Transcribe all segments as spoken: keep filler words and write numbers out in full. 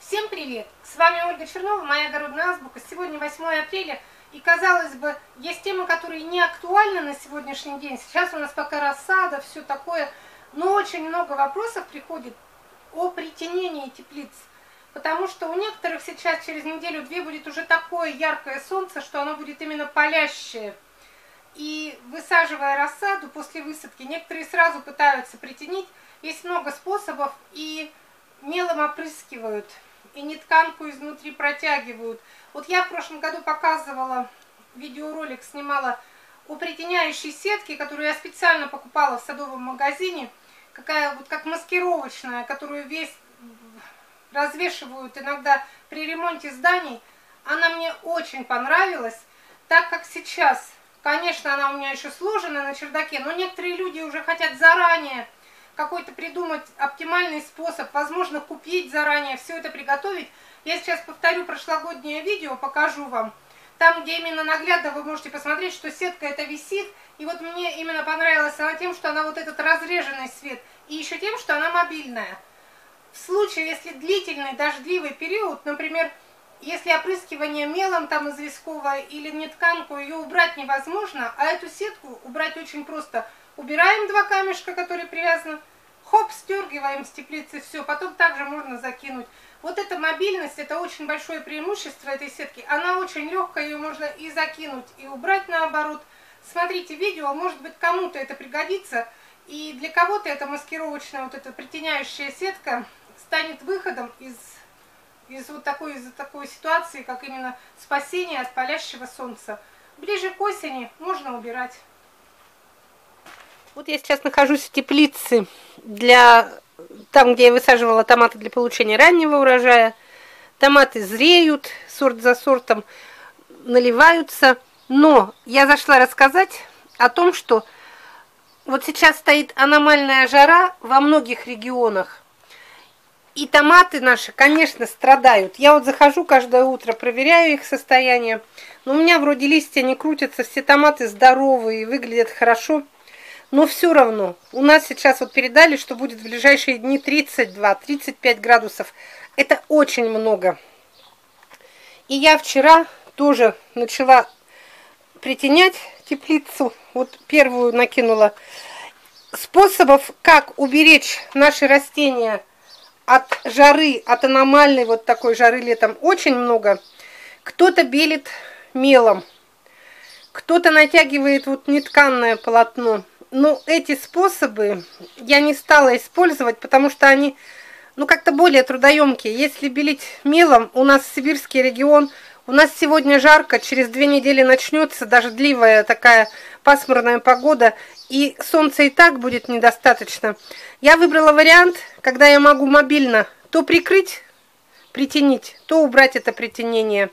Всем привет! С вами Ольга Чернова, моя огородная азбука. Сегодня восьмое апреля, и казалось бы, есть темы, которые не актуальны на сегодняшний день. Сейчас у нас пока рассада, все такое, но очень много вопросов приходит о притенении теплиц. Потому что у некоторых сейчас через неделю-две будет уже такое яркое солнце, что оно будет именно палящее. И высаживая рассаду после высадки, некоторые сразу пытаются притенить. Есть много способов, и мелом опрыскивают, и нетканку изнутри протягивают. Вот я в прошлом году показывала, видеоролик снимала о притеняющей сетке, которую я специально покупала в садовом магазине. Какая вот как маскировочная, которую весь развешивают иногда при ремонте зданий. Она мне очень понравилась, так как сейчас, конечно, она у меня еще сложена на чердаке, но некоторые люди уже хотят заранее какой-то придумать оптимальный способ, возможно, купить заранее, все это приготовить. Я сейчас повторю прошлогоднее видео, покажу вам. Там, где именно наглядно вы можете посмотреть, что сетка это висит. И вот мне именно понравилась она тем, что она вот этот разреженный свет. И еще тем, что она мобильная. В случае, если длительный дождливый период, например, если опрыскивание мелом там известковое или нетканку, ее убрать невозможно, а эту сетку убрать очень просто. Убираем два камешка, которые привязаны, хоп, стергиваем с теплицы, все, потом также можно закинуть. Вот эта мобильность, это очень большое преимущество этой сетки. Она очень легкая, ее можно и закинуть, и убрать наоборот. Смотрите видео, может быть, кому-то это пригодится. И для кого-то эта маскировочная, вот эта притеняющая сетка станет выходом из, из вот такой, из такой ситуации, как именно спасение от палящего солнца. Ближе к осени можно убирать. Вот я сейчас нахожусь в теплице, для, там, где я высаживала томаты для получения раннего урожая. Томаты зреют, сорт за сортом, наливаются. Но я зашла рассказать о том, что вот сейчас стоит аномальная жара во многих регионах. И томаты наши, конечно, страдают. Я вот захожу каждое утро, проверяю их состояние. Но у меня вроде листья не крутятся, все томаты здоровые, выглядят хорошо. Но все равно, у нас сейчас вот передали, что будет в ближайшие дни тридцать два — тридцать пять градусов. Это очень много. И я вчера тоже начала притенять теплицу. Вот первую накинула. Способов, как уберечь наши растения от жары, от аномальной вот такой жары летом, очень много. Кто-то белит мелом, кто-то натягивает вот нетканное полотно. Но эти способы я не стала использовать, потому что они, ну, как-то более трудоемкие. Если белить мелом, у нас сибирский регион, у нас сегодня жарко, через две недели начнется дождливая такая пасмурная погода, и солнца и так будет недостаточно. Я выбрала вариант, когда я могу мобильно то прикрыть, притенить, то убрать это притенение.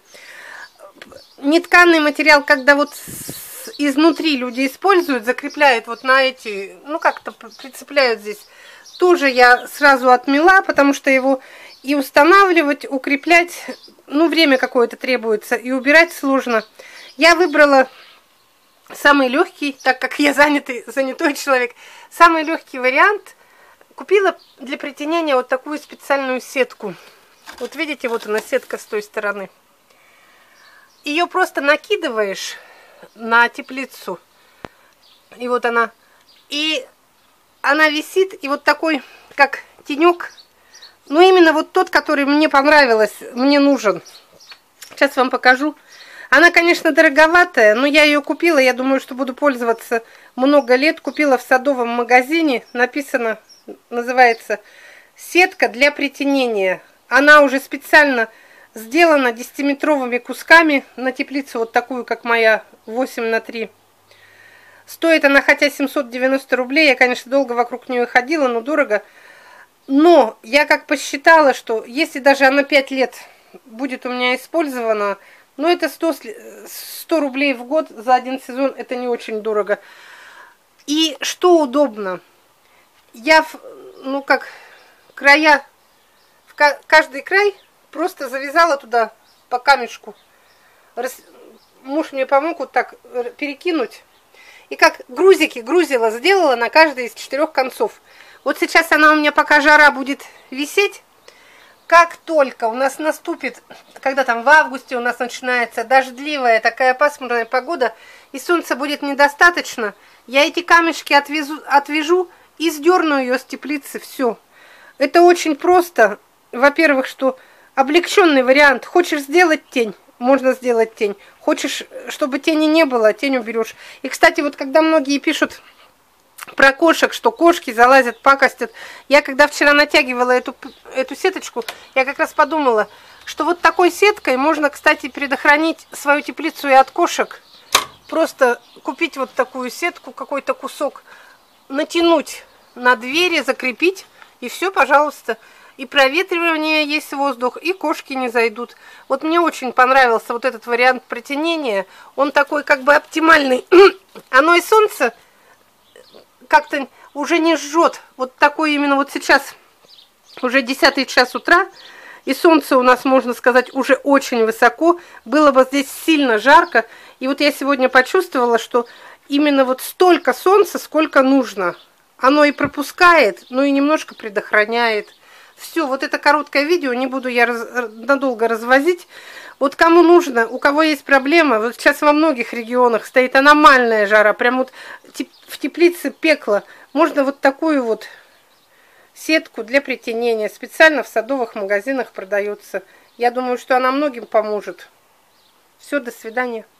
Нетканый материал, когда вот изнутри люди используют, закрепляют вот на эти, ну как-то прицепляют здесь, тоже я сразу отмела, потому что его и устанавливать, укреплять, ну время какое-то требуется, и убирать сложно. Я выбрала самый легкий, так как я занятый, занятой человек, самый легкий вариант. Купила для притенения вот такую специальную сетку. Вот видите, вот она сетка с той стороны. Ее просто накидываешь на теплицу, и вот она, и она висит, и вот такой, как тенек, ну именно вот тот, который мне понравилось, мне нужен. Сейчас вам покажу. Она, конечно, дороговатая, но я ее купила, я думаю, что буду пользоваться много лет. Купила в садовом магазине, написано, называется сетка для притенения. Она уже специально сделана десятиметровыми кусками на теплицу, вот такую, как моя, восемь на три. Стоит она хотя семьсот девяносто рублей. Я, конечно, долго вокруг нее ходила, но дорого. Но я как посчитала, что если даже она пять лет будет у меня использована, ну это сто, сто рублей в год за один сезон, это не очень дорого. И что удобно, я, ну как, края, в каждый край просто завязала туда по камешку. Муж мне помог вот так перекинуть. И как грузики, грузила, сделала на каждой из четырех концов. Вот сейчас она у меня, пока жара будет висеть, как только у нас наступит, когда там в августе у нас начинается дождливая такая пасмурная погода, и солнца будет недостаточно, я эти камешки отвезу, отвяжу и сдерну ее с теплицы, все. Это очень просто. Во-первых, что облегченный вариант. Хочешь сделать тень, можно сделать тень. Хочешь, чтобы тени не было, тень уберешь. И, кстати, вот когда многие пишут про кошек, что кошки залазят, пакостят. Я когда вчера натягивала эту, эту сеточку, я как раз подумала, что вот такой сеткой можно, кстати, предохранить свою теплицу и от кошек. Просто купить вот такую сетку, какой-то кусок, натянуть на двери, закрепить, и все, пожалуйста. И проветривание есть воздух, и кошки не зайдут. Вот мне очень понравился вот этот вариант протенения. Он такой как бы оптимальный. Оно и солнце как-то уже не жжет. Вот такой именно вот сейчас уже десятый час утра, и солнце у нас, можно сказать, уже очень высоко. Было бы здесь сильно жарко. И вот я сегодня почувствовала, что именно вот столько солнца, сколько нужно. Оно и пропускает, но и немножко предохраняет. Все, вот это короткое видео, не буду я раз, надолго развозить. Вот кому нужно, у кого есть проблема, вот сейчас во многих регионах стоит аномальная жара, прям вот в теплице пекло. Можно вот такую вот сетку для притенения, специально в садовых магазинах продается. Я думаю, что она многим поможет. Все, до свидания.